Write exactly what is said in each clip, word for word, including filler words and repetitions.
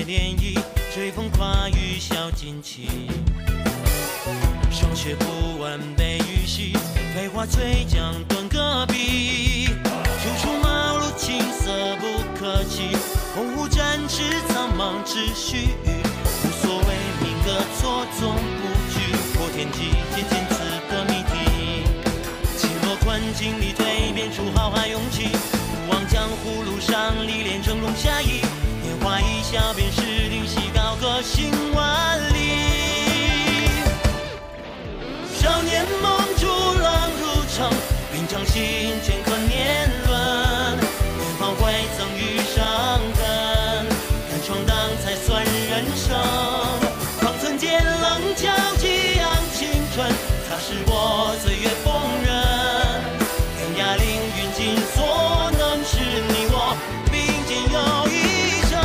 涟漪，随风跨越小惊奇。霜雪不完被雨洗，飞花吹将断戈壁。初出茅庐青涩不可及，鸿鹄展翅苍茫只须臾。无所谓命格错综不惧，破天际渐渐刺的谜题。轻若困境里蜕变出豪华勇气，不忘江湖路上历练峥嵘侠义。年华一笑便是灵犀，高歌行万里。少年梦逐浪入城，平常心镌刻年轮。年华未曾遇伤痕，敢闯荡才算人生。方寸间棱角激昂青春，它是我岁月锋刃。天涯凌云尽所能，是你我并肩又一生。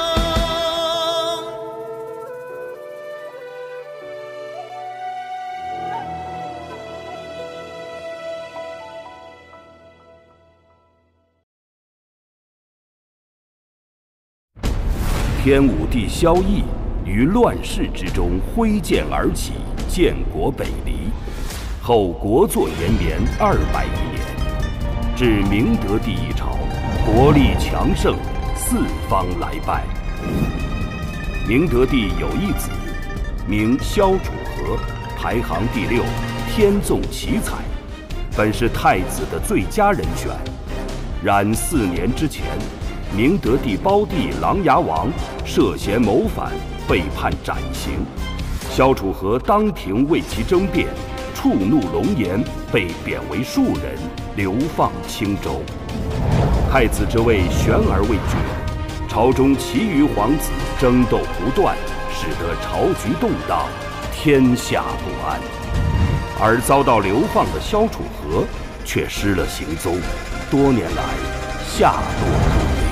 天武帝萧绎于乱世之中挥剑而起，建国北离，后国祚延绵二百余年，至明德帝一朝，国力强盛，四方来拜。明德帝有一子，名萧楚河，排行第六，天纵奇才，本是太子的最佳人选。然四年之前，明德帝胞弟琅琊王涉嫌谋反，被判斩刑。萧楚河当庭为其争辩，触怒龙颜，被贬为庶人，流放青州。太子之位悬而未决，朝中其余皇子争斗不断，使得朝局动荡，天下不安。而遭到流放的萧楚河却失了行踪，多年来下落不明。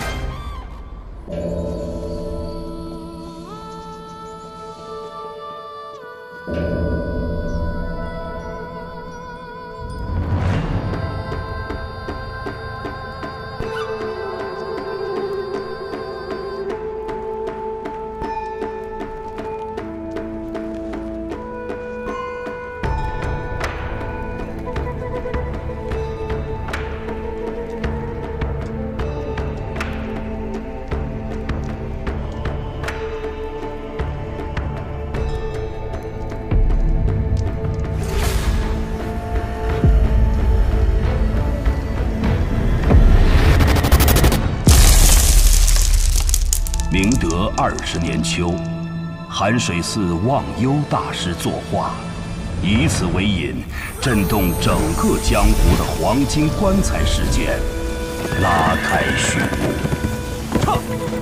明德二十年秋，寒水寺忘忧大师作画，以此为引，震动整个江湖的黄金棺材事件拉开序幕。撤！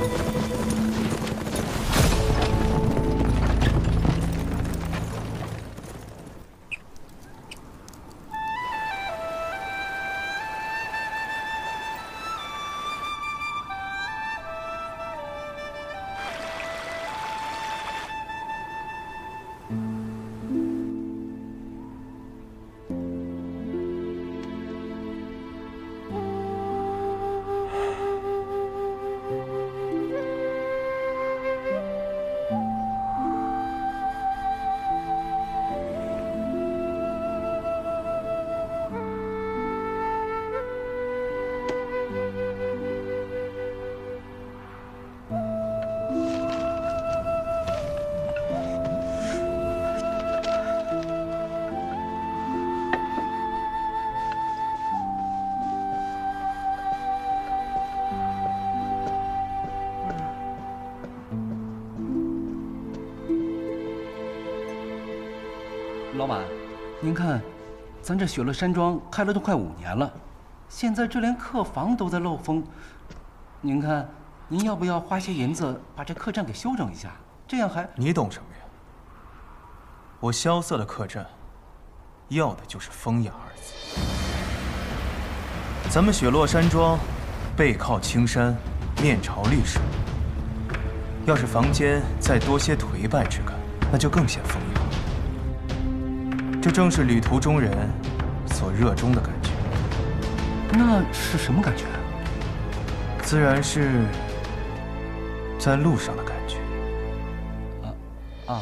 老板，您看，咱这雪乐山庄开了都快五年了，现在这连客房都在漏风。您看，您要不要花些银子把这客栈给修整一下？这样还…… 你懂什么呀？我萧瑟的客栈，要的就是风雅二字。咱们雪落山庄，背靠青山，面朝历史。要是房间再多些颓败之感，那就更显风雅。这正是旅途中人所热衷的感觉。 那是什么感觉？ 自然是在路上的感觉。 啊啊，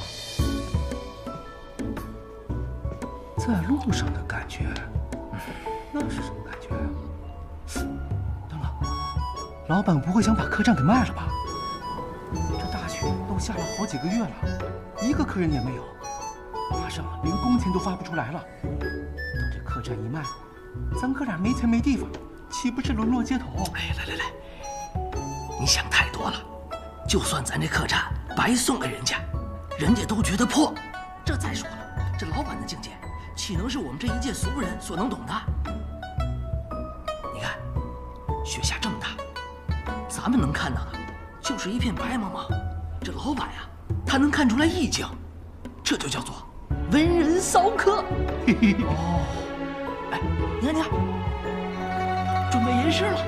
在路上的感觉，那是什么感觉啊？等等，老板不会想把客栈给卖了吧？这大雪都下了好几个月了，一个客人也没有，马上连工钱都发不出来了。等这客栈一卖，咱哥俩没钱没地方，岂不是沦落街头？ 哎，来来来，你想太多了。就算咱这客栈白送给人家，人家都觉得破。这再说了，这老板的境界，岂能是我们这一介俗人所能懂的？你看，雪下这么大，咱们能看到的，就是一片白茫茫。这老板呀，他能看出来意境，这就叫做文人骚客。哦，哎，你看你看，准备吟诗了。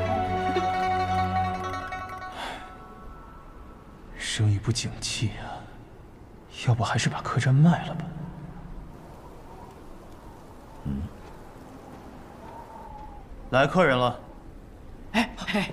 生意不景气啊，要不还是把客栈卖了吧。嗯，来客人了。 哎哎，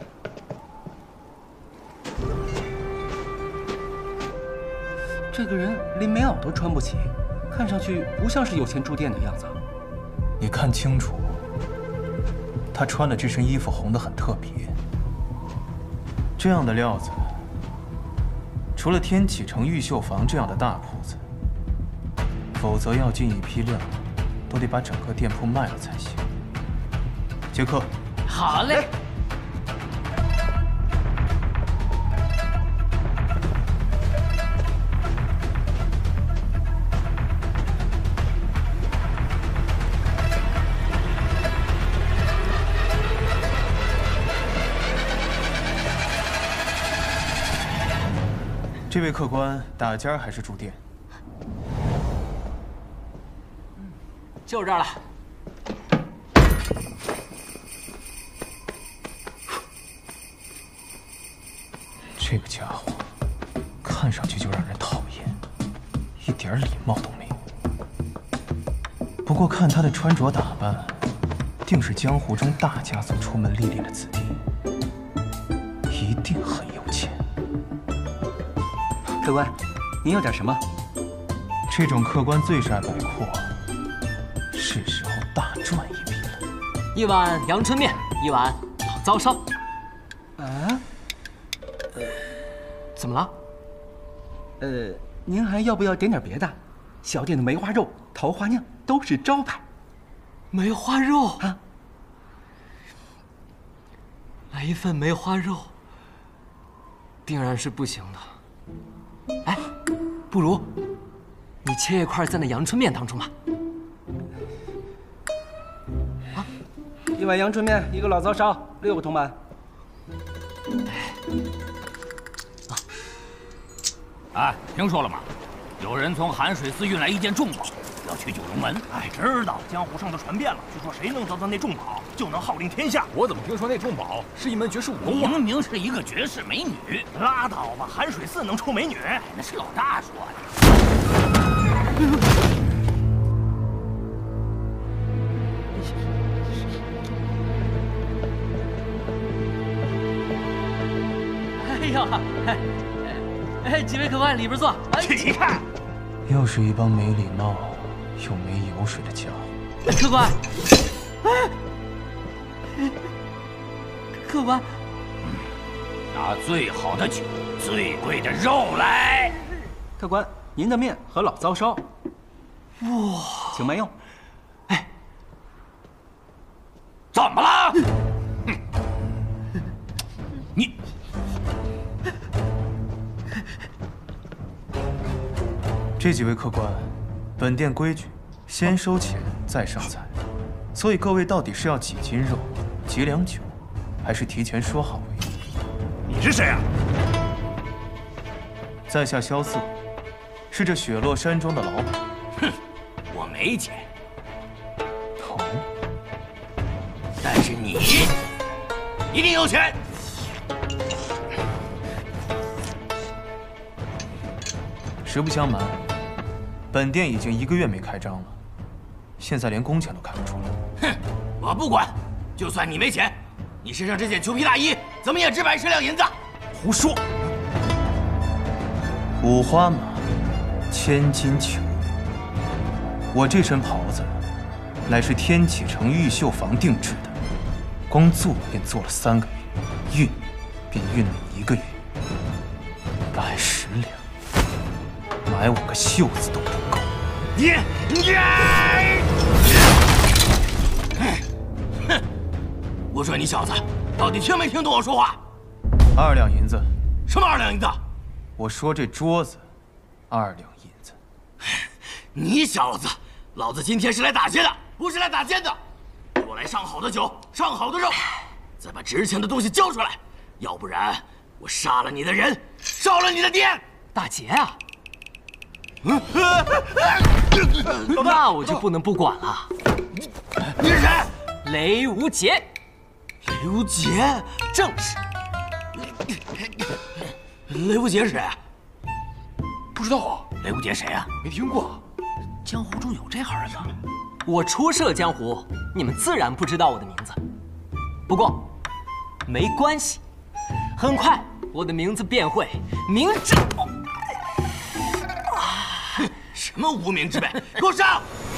这个人连棉袄都穿不起，看上去不像是有钱住店的样子。 你看清楚，他穿的这身衣服红得很特别。这样的料子，除了天启城玉秀坊这样的大铺子，否则要进一批料，都得把整个店铺卖了才行。接客。 好嘞。 这位客官打尖还是住店？ 就这儿了。 这个家伙，看上去就让人讨厌，一点礼貌都没有。不过看他的穿着打扮，定是江湖中大家族出门历练的子弟，一定很有钱。 客官，您要点什么？ 这种客官最是爱摆阔，是时候大赚一笔了。 一碗阳春面，一碗老糟烧。 啊？ 呃，怎么了？ 呃，您还要不要点点别的？小店的梅花肉、桃花酿都是招牌。 梅花肉啊？ 来一份梅花肉，定然是不行的。哎，不如你切一块在那阳春面当中吧。 啊，一碗阳春面，一个老糟烧，六个铜板。 啊！哎，听说了吗？有人从寒水寺运来一件重宝，要去九龙门。 哎，知道，江湖上都传遍了，据说谁能得到那重宝，就能号令天下。 我怎么听说那重宝是一门绝世武功啊？明明是一个绝世美女。 拉倒吧，寒水寺能出美女？ 那是老大说的。 哎呀，哎，哎，几位客官里边坐。 起开！ 又是一帮没礼貌又没油水的家伙。 客官，哎，客官， 拿最好的酒、最贵的肉来。 客官，您的面和老糟烧。 哇， 请慢用。 哎， 怎么了？你。 这几位客官，本店规矩，先收钱再上菜，所以各位到底是要几斤肉、几两酒，还是提前说好为宜？ 你是谁啊？ 在下萧瑟，是这雪落山庄的老板。 哼，我没钱。 哦， 但是你一定有钱。 实不相瞒，本店已经一个月没开张了，现在连工钱都开不出来。 哼，我不管，就算你没钱，你身上这件裘皮大衣怎么也值百十两银子。 胡说！ 五花马，千金裘。我这身袍子，乃是天启城玉绣坊定制的，光做便做了三个月，运便运了一个月，百十两，买我个袖子都不够。 你你！哼！我说你小子，到底听没听懂我说话？ 二两银子。 什么二两银子？ 我说这桌子，二两银子。 你小子，老子今天是来打劫的，不是来打奸的。给我来上好的酒，上好的肉，再把值钱的东西交出来，要不然我杀了你的人，烧了你的店。 打劫啊！那我就不能不管了。 你是谁？ 雷无杰。 雷无杰？ 正是。 雷无杰是谁啊？ 不知道啊。 雷无杰谁啊？ 没听过。 江湖中有这号人吗？ 我初涉江湖，你们自然不知道我的名字。不过，没关系，很快我的名字便会名震。 什么无名之辈，给我上！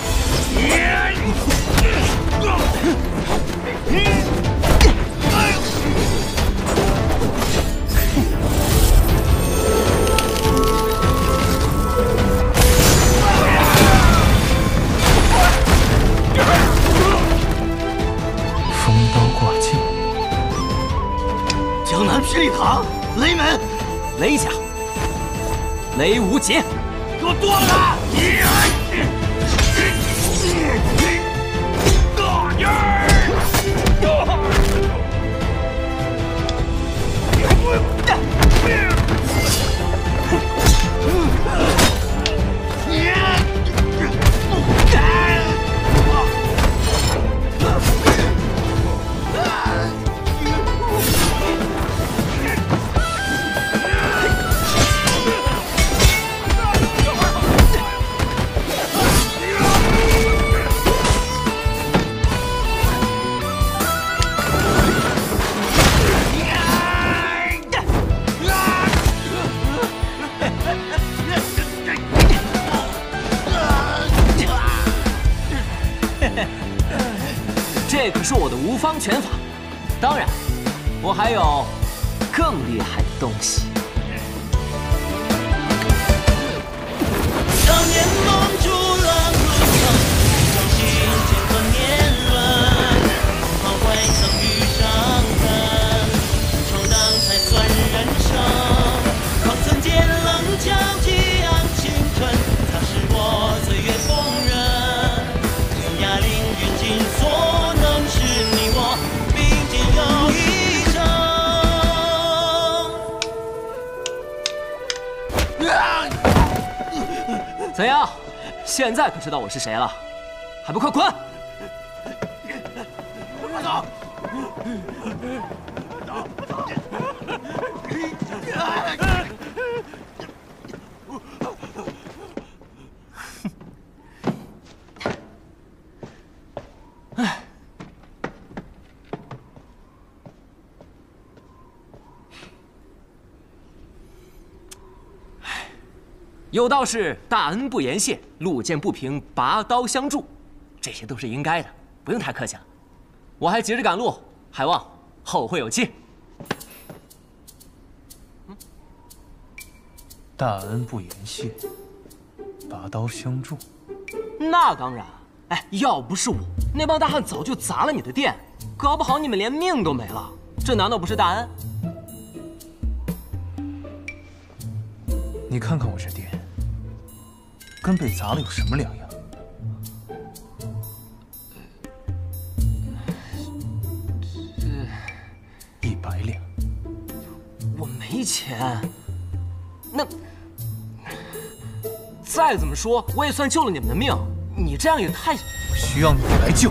风刀挂镜， 江南霹雳堂，雷门， 雷家，雷无杰。 给我剁了他！ 这可是我的无方拳法，当然，我还有更厉害的东西。 少年梦逐浪入场，相信乾坤年轮，不怕外层遇上根，闯荡才算人生。狂曾见棱角激昂青春，它是我岁月风刃，天涯凌云尽所。 怎样？现在可知道我是谁了？还不快滚！ 快走！ 哎，有道是大恩不言谢，路见不平拔刀相助，这些都是应该的，不用太客气了。我还急着赶路，还望后会有期。 嗯、大恩不言谢，拔刀相助。 那当然，哎，要不是我，那帮大汉早就砸了你的店，搞不好你们连命都没了。这难道不是大恩？ 你看看我这店。跟被砸了有什么两样？一百两。 我没钱。那再怎么说，我也算救了你们的命。你这样也太…… 需要你来救。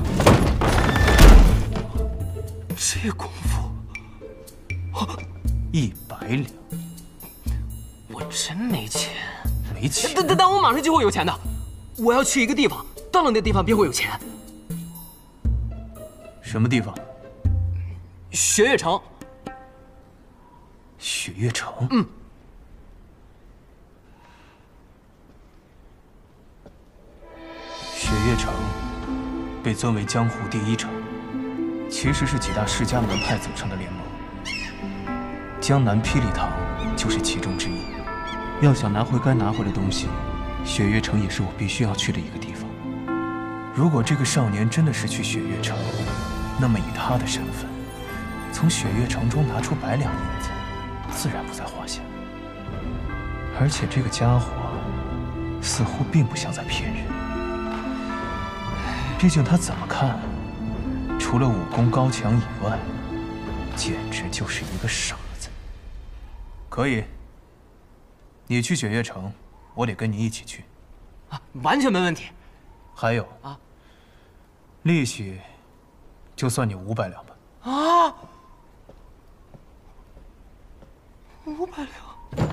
这功夫， 一百两。 我真没钱。 没钱？ 但但但我马上就会有钱的。我要去一个地方，到了那地方便会有钱。 什么地方？ 雪月城。 雪月城？ 嗯。 被尊为江湖第一城，其实是几大世家门派组成的联盟。江南霹雳堂就是其中之一。要想拿回该拿回的东西，雪月城也是我必须要去的一个地方。如果这个少年真的是去雪月城，那么以他的身份，从雪月城中拿出百两银子，自然不在话下。而且这个家伙似乎并不像在骗人，毕竟他怎么看，除了武功高强以外，简直就是一个傻子。可以，你去雪月城，我得跟你一起去。 啊，完全没问题。 还有啊，利息就算你五百两吧。 啊，五百两。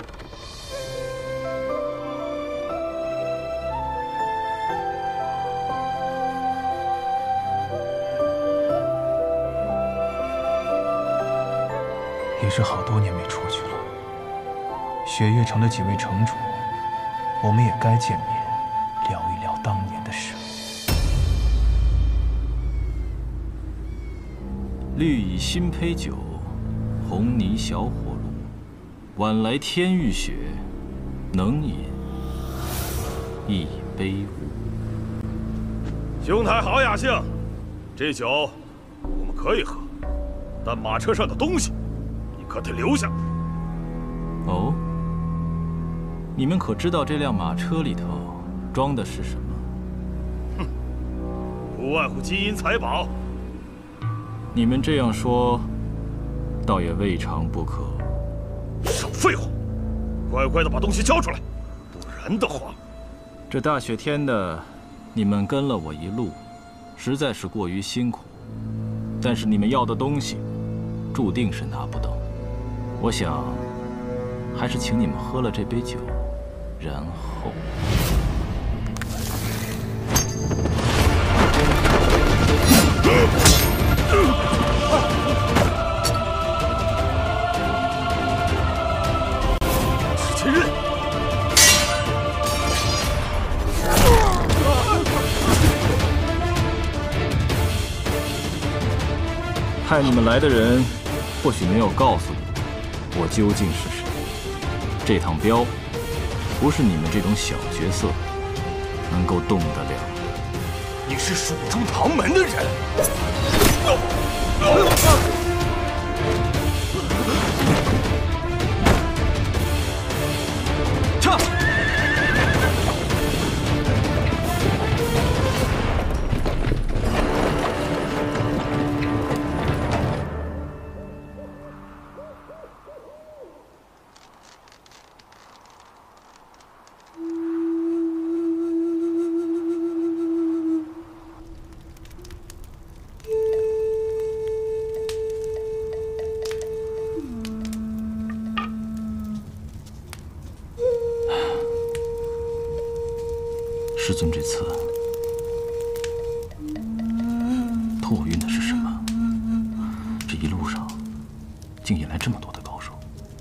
也是好多年没出去了。雪月城的几位城主，我们也该见面，聊一聊当年的事。 绿蚁新醅酒，红泥小火炉，晚来天欲雪，能饮一杯无。 兄台好雅兴，这酒我们可以喝，但马车上的东西你可得留下。 哦，你们可知道这辆马车里头装的是什么？ 哼，不外乎金银财宝。 你们这样说，倒也未尝不可。 少废话，乖乖的把东西交出来，不然的话， 这大雪天的，你们跟了我一路，实在是过于辛苦。但是你们要的东西，注定是拿不到。我想，还是请你们喝了这杯酒，然后。 是前任。 派你们来的人，或许没有告诉你我究竟是谁。这趟镖，不是你们这种小角色能够动得了的。 你是蜀中唐门的人。 撤！ 师尊这次托我运的是什么？这一路上竟引来这么多的高手。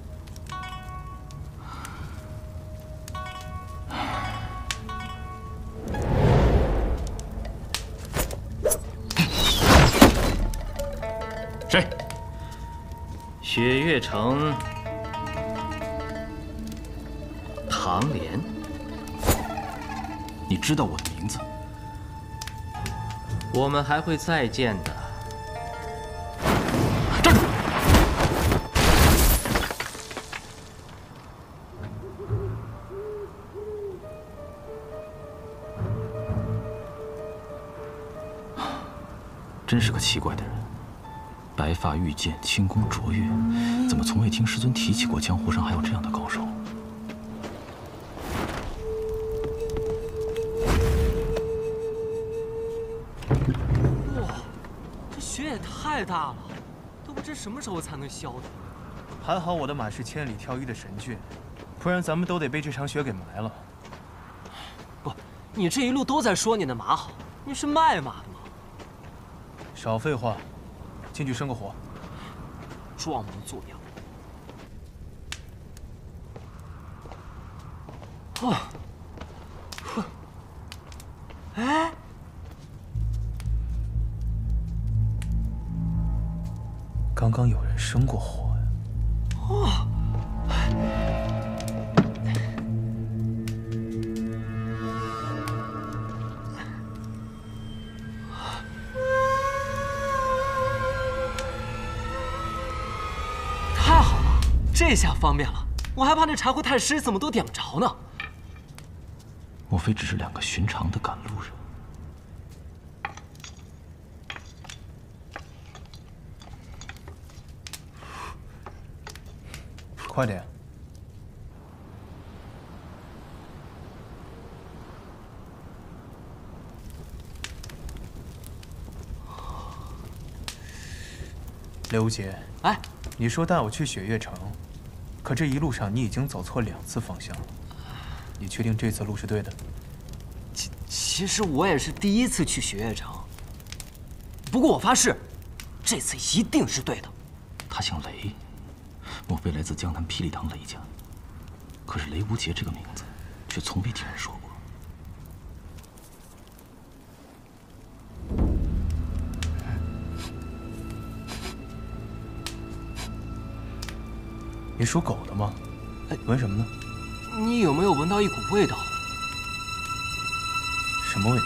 谁？ 雪月城唐莲。 你知道我的名字？ 我们还会再见的。 站住！真是个奇怪的人，白发玉剑，轻功卓越，怎么从未听师尊提起过江湖上还有这样的高手？ 太大了，都不知什么时候才能消的。 还好我的马是千里挑一的神骏，不然咱们都得被这场雪给埋了。 不，你这一路都在说你的马好，你是卖马的吗？ 少废话，进去生个火。 装模作样。啊！哼！哎， 刚刚有人生过火呀。 哦。太好了，这下方便了。我还怕那柴胡太师怎么都点不着呢。 莫非只是两个寻常的赶路人？ 快点！刘无节， 哎， 你说带我去雪月城，可这一路上你已经走错两次方向了。你确定这次路是对的？ 其其实我也是第一次去雪月城，不过我发誓，这次一定是对的。 他姓雷。 莫非来自江南霹雳堂雷家？可是雷无节这个名字，却从未听人说过。 你属狗的吗？闻什么呢？ 你有没有闻到一股味道？ 什么味道？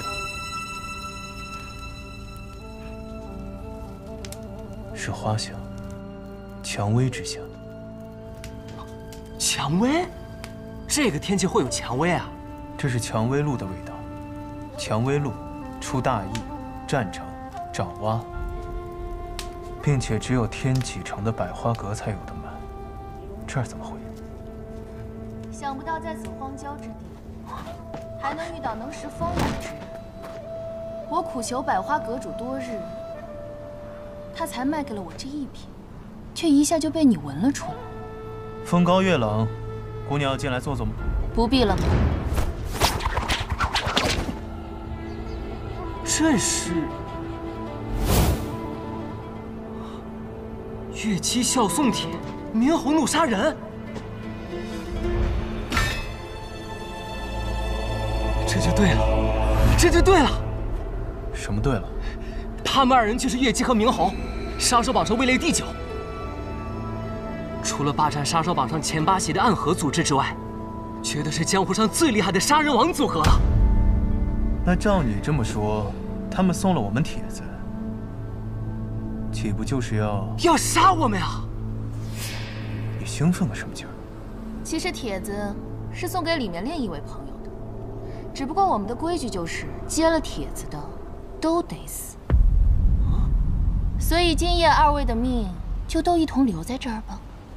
是花香，蔷薇之香。 蔷薇，这个天气会有蔷薇啊？ 这是蔷薇露的味道。蔷薇露出大邑、占城、爪哇，并且只有天启城的百花阁才有的卖。这儿怎么会有？ 想不到在此荒郊之地，还能遇到能识风雅之人。我苦求百花阁主多日，他才卖给了我这一瓶，却一下就被你闻了出来。 风高月冷，姑娘要进来坐坐吗？ 不必了。 这是越期笑送帖，明侯怒杀人。这就对了，这就对了。 什么对了？ 他们二人就是越期和明侯，杀手榜上位列第九。 除了霸占杀手榜上前八席的暗河组织之外，绝对是江湖上最厉害的杀人王组合了。 那照你这么说，他们送了我们帖子，岂不就是要要杀我们呀？ 你兴奋个什么劲儿？ 其实帖子是送给里面另一位朋友的，只不过我们的规矩就是接了帖子的都得死，所以今夜二位的命就都一同留在这儿吧。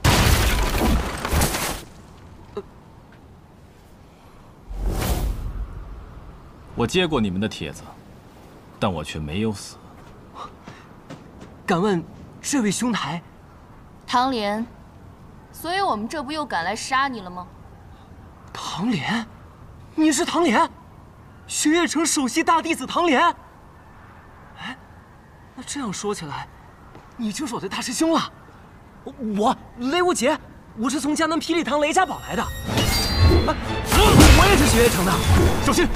我接过你们的帖子，但我却没有死。 敢问这位兄台？ 唐莲，所以我们这不又赶来杀你了吗？ 唐莲，你是唐莲，雪月城首席大弟子唐莲。哎，那这样说起来，你就是我的大师兄了。我雷无节，我是从江南霹雳堂雷家堡来的。啊，我也是雪月城的，小心！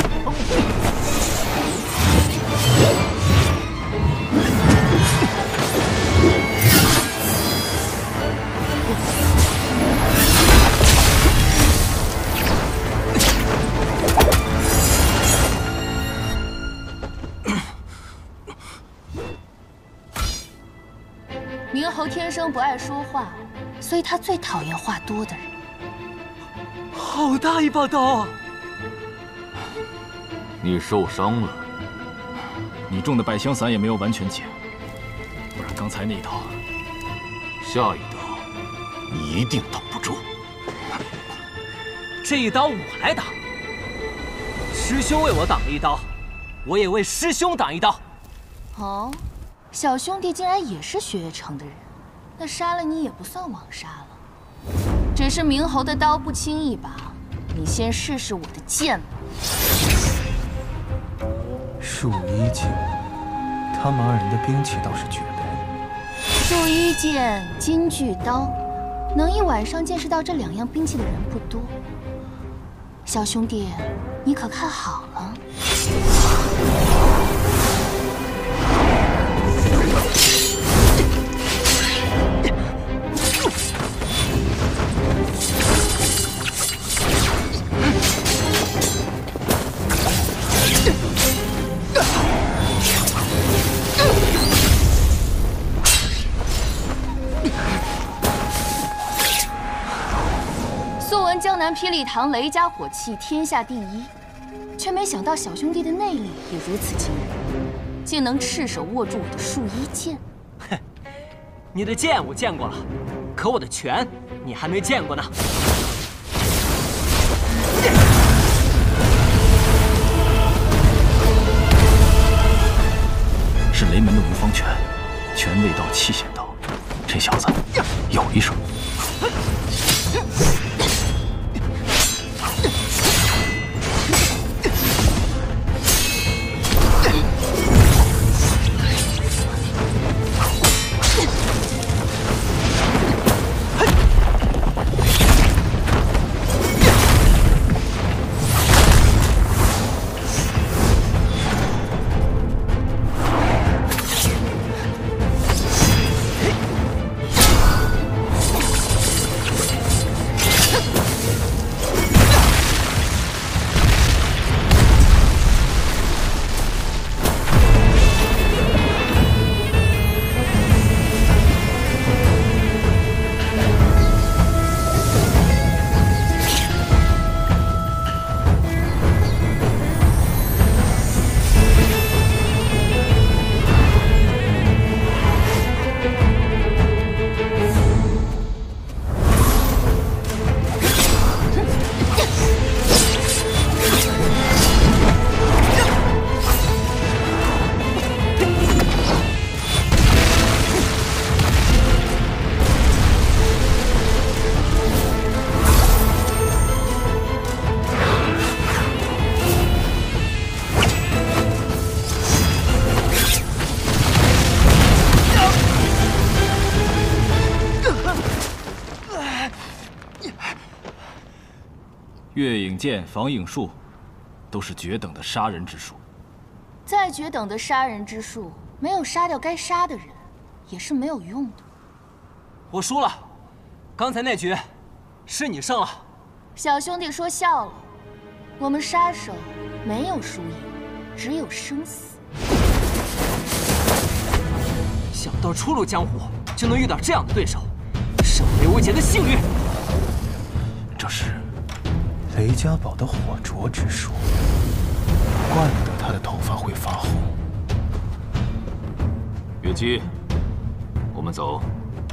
明侯天生不爱说话，所以他最讨厌话多的人。 好大一把刀啊！ 你受伤了， 你中的百香散也没有完全解，不然刚才那一刀， 下一刀你一定挡不住。 这一刀我来挡，师兄为我挡了一刀，我也为师兄挡一刀。 哦，小兄弟竟然也是雪月城的人，那杀了你也不算枉杀了。只是明侯的刀不轻一把，你先试试我的剑吧。 树衣剑，他们二人的兵器倒是绝配。 树衣剑、金具刀，能一晚上见识到这两样兵器的人不多。小兄弟，你可看好了。 素闻江南霹雳堂雷家火器天下第一，却没想到小兄弟的内力也如此惊人，竟能赤手握住我的数一剑。 哼，你的剑我见过了，可我的拳你还没见过呢。 是雷门的无方拳，拳未到，气先到。这小子有一手。月影剑、防影术，都是绝等的杀人之术。 再绝等的杀人之术，没有杀掉该杀的人，也是没有用的。 我输了，刚才那局是你胜了。 小兄弟说笑了，我们杀手没有输赢，只有生死。 想到初入江湖就能遇到这样的对手，是我刘维杰的幸运。 这是雷家宝的火灼之术，怪不得他的头发会发红。 月姬，我们走。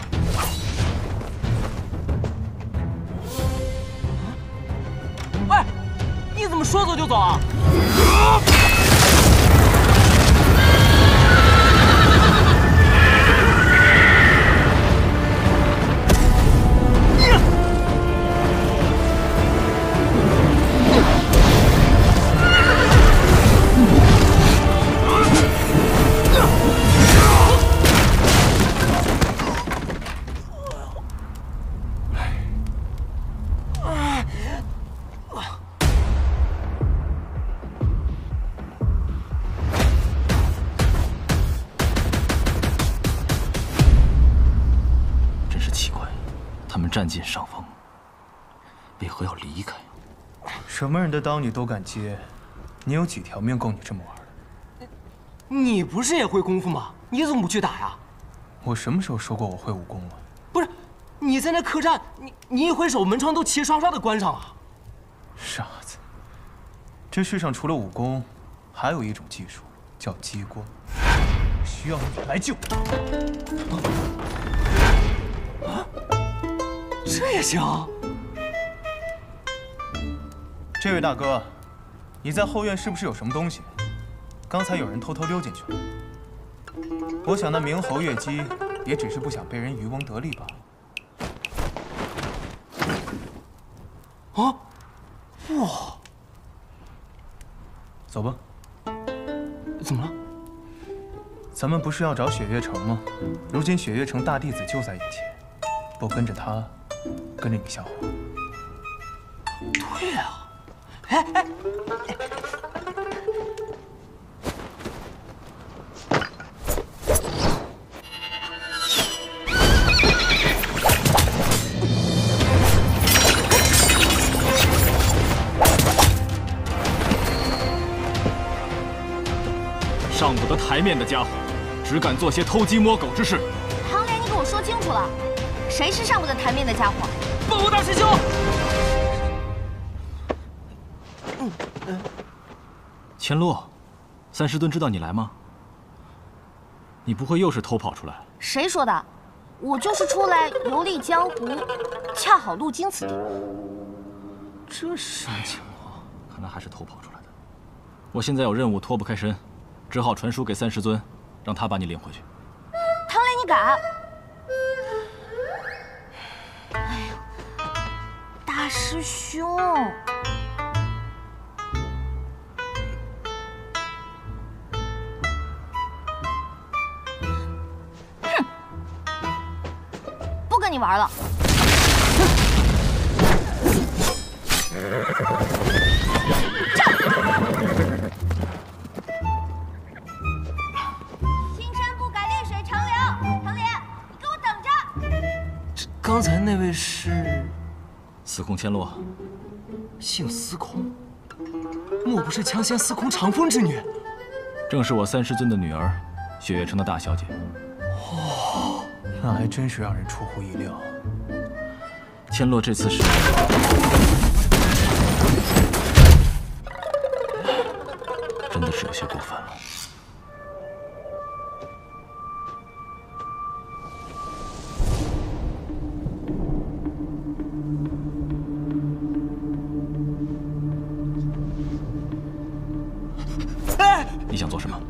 哎，你怎么说走就走啊？ 占尽上风，为何要离开？ 什么人的刀你都敢接，你有几条命够你这么玩？ 你不是也会功夫吗？你怎么不去打呀？ 我什么时候说过我会武功了？ 不是，你在那客栈，你你一挥手，门窗都齐刷刷的关上了。 傻子，这世上除了武功，还有一种技术叫激光，需要你来救。 啊？这也行。 这位大哥，你在后院是不是有什么东西？刚才有人偷偷溜进去了。我想那明侯月姬也只是不想被人渔翁得利罢了。 啊！哇！ 走吧。 怎么了？ 咱们不是要找雪月城吗？如今雪月城大弟子就在眼前，不跟着他，跟着你笑话。 对啊，哎哎。 上不得台面的家伙，只敢做些偷鸡摸狗之事。 唐莲，你给我说清楚了，谁是上不得台面的家伙？ 报告大师兄。 嗯嗯。 千洛，三师尊知道你来吗？你不会又是偷跑出来？ 谁说的？我就是出来游历江湖，恰好路经此地。 这是什么情况？ 看来还是偷跑出来的。我现在有任务脱不开身，只好传书给三师尊，让他把你领回去。 唐磊，你敢？哎呦，大师兄！哼，不跟你玩了。 青山不改，绿水长流。唐莲，你给我等着！ 刚才那位是司空千洛， 姓司空，莫不是枪仙司空长风之女？ 正是我三师尊的女儿，雪月城的大小姐。 哦，那还真是让人出乎意料。 千洛这次是真的是有些过分了。你想做什么？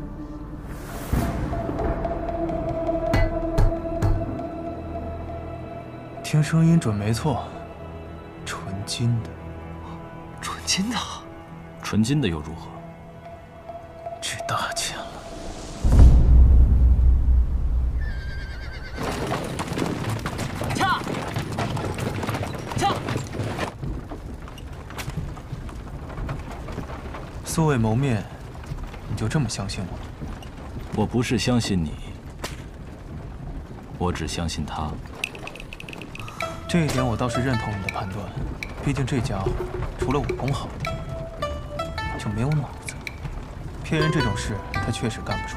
听声音准没错，纯金的。 纯金的？ 纯金的又如何？ 值大钱了。 恰恰， 素未谋面，你就这么相信我？ 我不是相信你，我只相信他。 这一点我倒是认同你的判断，毕竟这家伙除了武功好，就没有脑子。骗人这种事，他确实干不出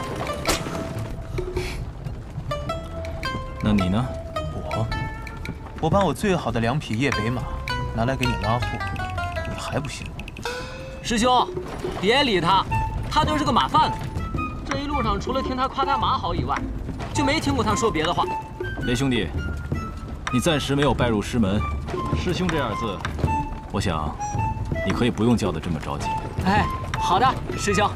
来。 那你呢？ 我，我把我最好的两匹夜北马拿来给你拉货，你还不信我？ 师兄，别理他，他就是个马贩子。这一路上除了听他夸他马好以外，就没听过他说别的话。 雷兄弟，你暂时没有拜入师门，师兄这二字，我想你可以不用叫得这么着急。 哎，好的，师兄。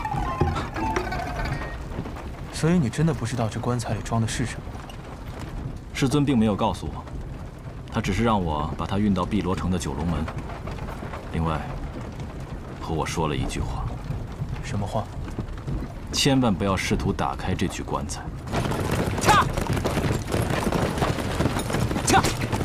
所以你真的不知道这棺材里装的是什么？ 师尊并没有告诉我，他只是让我把它运到碧罗城的九龙门。另外，和我说了一句话。 什么话？ 千万不要试图打开这具棺材。 恰恰。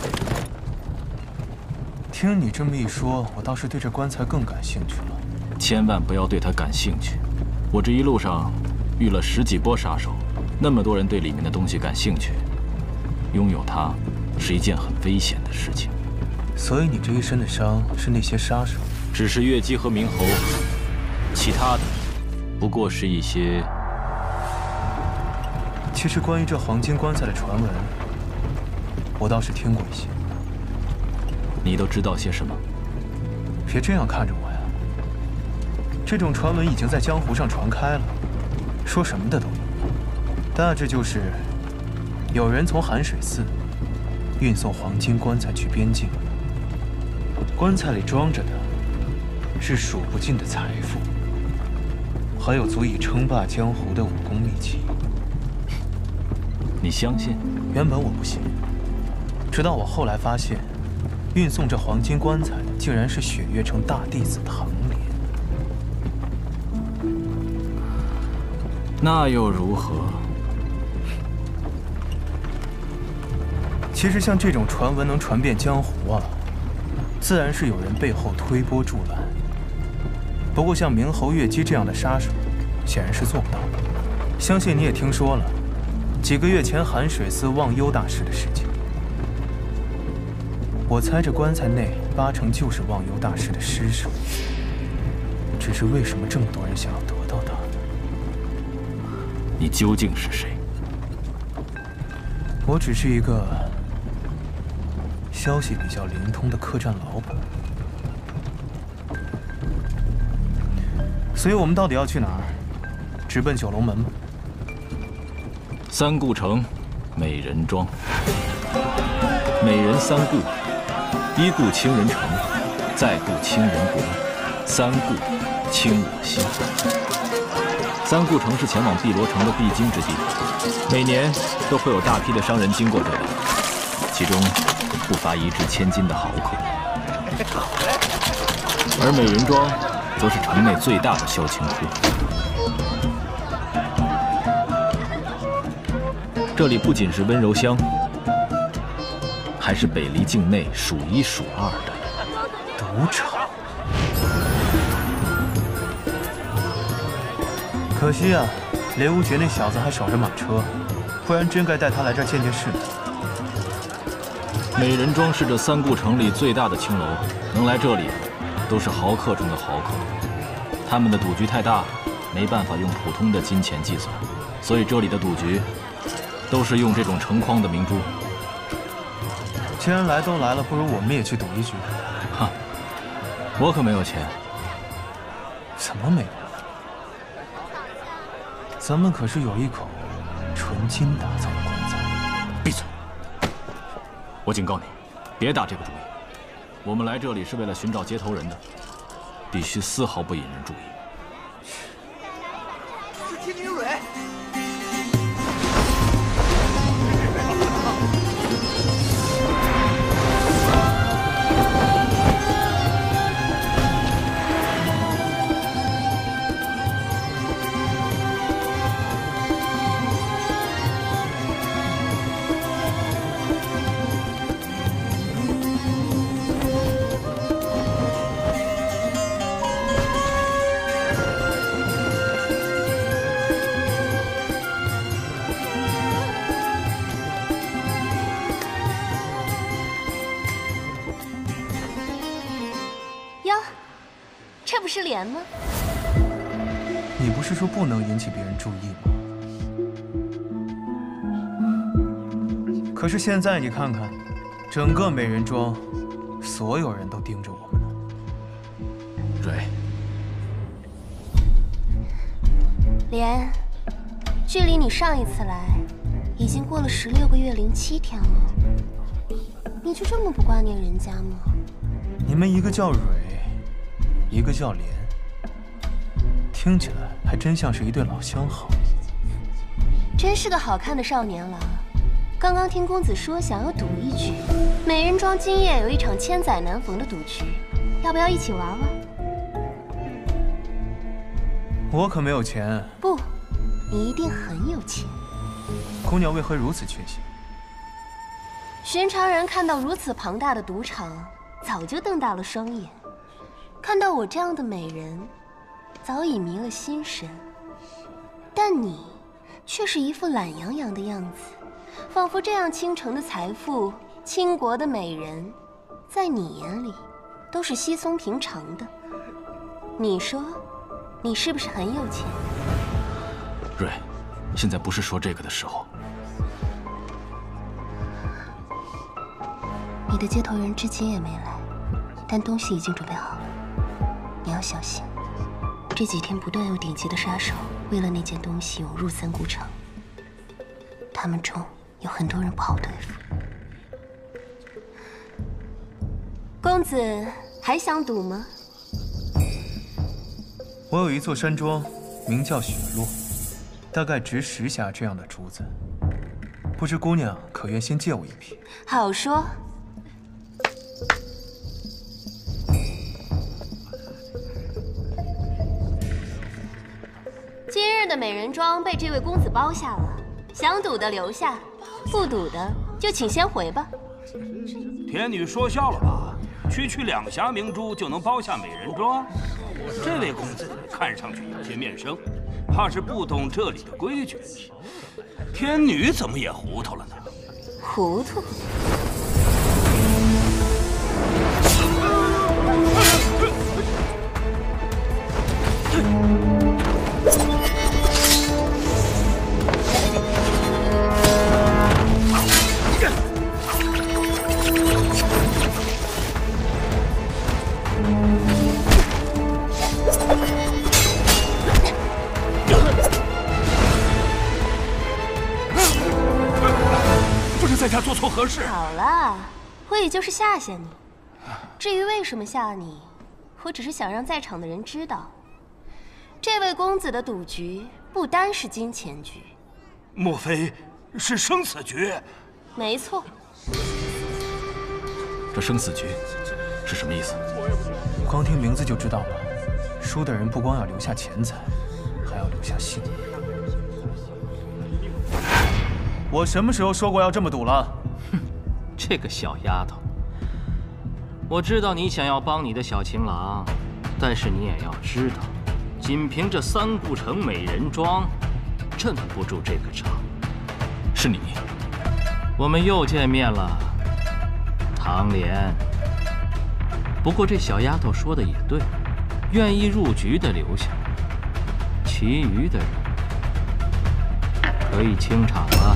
听你这么一说，我倒是对这棺材更感兴趣了。 千万不要对它感兴趣。我这一路上遇了十几波杀手，那么多人对里面的东西感兴趣，拥有它是一件很危险的事情。 所以你这一身的伤是那些杀手？ 只是月姬和冥侯，其他的不过是一些…… 其实关于这黄金棺材的传闻，我倒是听过一些。 你都知道些什么？ 别这样看着我呀！这种传闻已经在江湖上传开了，说什么的都有。大致就是，有人从寒水寺运送黄金棺材去边境，棺材里装着的是数不尽的财富，还有足以称霸江湖的武功秘籍。 你相信？ 原本我不信，直到我后来发现，运送这黄金棺材的竟然是雪月城大弟子唐莲。 那又如何？ 其实像这种传闻能传遍江湖啊，自然是有人背后推波助澜。不过像冥侯、月姬这样的杀手，显然是做不到的。相信你也听说了，几个月前寒水寺忘忧大师的事情。我猜这棺材内八成就是忘忧大师的尸首。只是为什么这么多人想要得到它？ 你究竟是谁？ 我只是一个消息比较灵通的客栈老板。 所以我们到底要去哪儿？直奔九龙门吗？ 三顾城，美人庄。美人三顾：一顾倾人城，再顾倾人国，三顾倾我心。三顾城是前往碧螺城的必经之地，每年都会有大批的商人经过这里，其中不乏一掷千金的豪客。而美人庄则是城内最大的销情铺。这里不仅是温柔乡，还是北离境内数一数二的赌场。 可惜啊，雷无绝那小子还守着马车，不然真该带他来这儿见见世面。 美人庄是这三顾城里最大的青楼，能来这里的都是豪客中的豪客。他们的赌局太大，没办法用普通的金钱计算，所以这里的赌局都是用这种成筐的明珠。 既然来都来了，不如我们也去赌一局。 哈，我可没有钱。 怎么没有？咱们可是有一口纯金打造的棺材。 闭嘴！我警告你，别打这个主意。我们来这里是为了寻找接头人的，必须丝毫不引人注意。 是天女蕊。 这不是莲吗？ 你不是说不能引起别人注意吗？可是现在你看看，整个美人庄，所有人都盯着我们呢。 蕊， 莲，距离你上一次来，已经过了十六个月零七天了，你就这么不挂念人家吗？ 你们一个叫蕊，一个叫莲，听起来还真像是一对老相好。 真是个好看的少年郎。刚刚听公子说想要赌一局，美人庄今夜有一场千载难逢的赌局，要不要一起玩玩？ 我可没有钱。 不，你一定很有钱。 姑娘为何如此确信？ 寻常人看到如此庞大的赌场，早就瞪大了双眼。看到我这样的美人，早已迷了心神。但你却是一副懒洋洋的样子，仿佛这样倾城的财富、倾国的美人，在你眼里都是稀松平常的。你说，你是不是很有钱？ 蕊，现在不是说这个的时候。 你的接头人至今也没来，但东西已经准备好了。你要小心，这几天不断有顶级的杀手为了那件东西涌入三顾城，他们中有很多人不好对付。公子还想赌吗？ 我有一座山庄，名叫雪落，大概值十匣这样的珠子，不知姑娘可愿先借我一匹？ 好说。今日的美人庄被这位公子包下了，想赌的留下，不赌的就请先回吧。 天女说笑了吧？区区两匣明珠就能包下美人庄？这位公子看上去有些面生，怕是不懂这里的规矩。天女怎么也糊涂了呢？ 糊涂？ 合适。 好了，我也就是吓吓你。至于为什么吓你，我只是想让在场的人知道，这位公子的赌局不单是金钱局。 莫非是生死局？ 没错。 这生死局是什么意思？ 光听名字就知道了。输的人不光要留下钱财，还要留下性命。我什么时候说过要这么赌了？ 哼，这个小丫头，我知道你想要帮你的小情郎，但是你也要知道，仅凭这三顾城美人庄，镇不住这个场。 是你， 我们又见面了，唐莲。不过这小丫头说的也对，愿意入局的留下，其余的人可以清场了。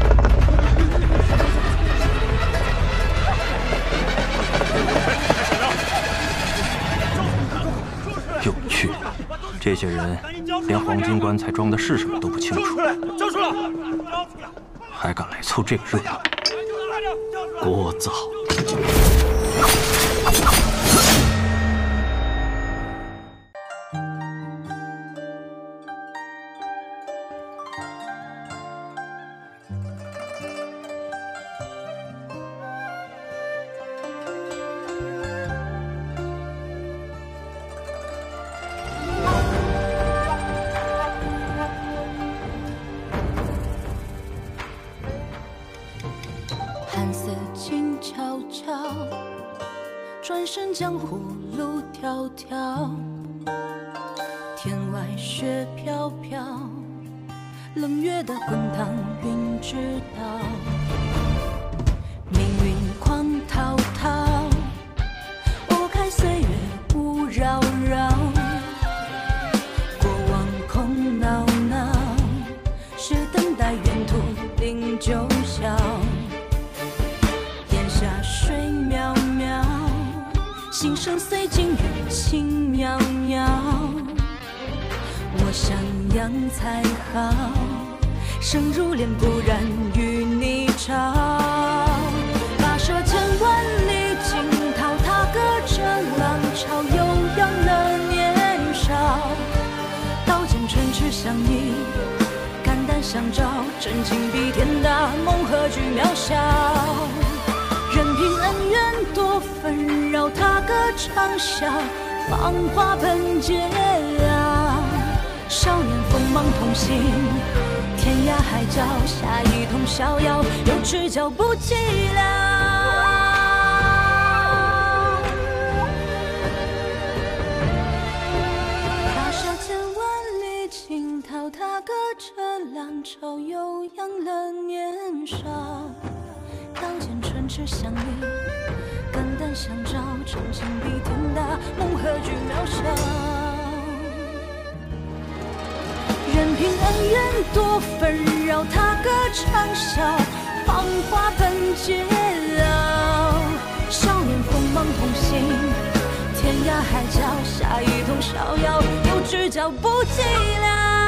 有趣，这些人连黄金棺材装的是什么都不清楚， 交出来！ 还敢来凑这个热闹，聒噪！ 转身江湖路迢迢，天外雪飘飘，冷月的滚烫云知道。命运狂滔滔，拨开岁月雾绕绕，过往空闹闹，是等待沿途零九霄。眼下水渺渺，心声随境遇轻渺渺，我想养才好，生如莲不染与你吵。跋涉千万里惊涛，踏歌着浪潮，悠扬了年少。刀剑唇齿相依，肝胆相照，真情比天大，梦何惧渺小。任凭恩怨多纷扰，踏歌长啸，芳华奔结啊。少年锋芒同行，天涯海角，下一通逍遥，有只脚不寂寥。踏涉千万里惊涛，踏歌着浪潮，悠扬了年少。刀剑唇齿相依，肝胆相照，真情比天大，梦何惧渺小。任凭恩怨多纷扰，踏歌长啸，芳华奔结啊。少年锋芒同行，天涯海角，下一通逍遥，有只脚不寂寥。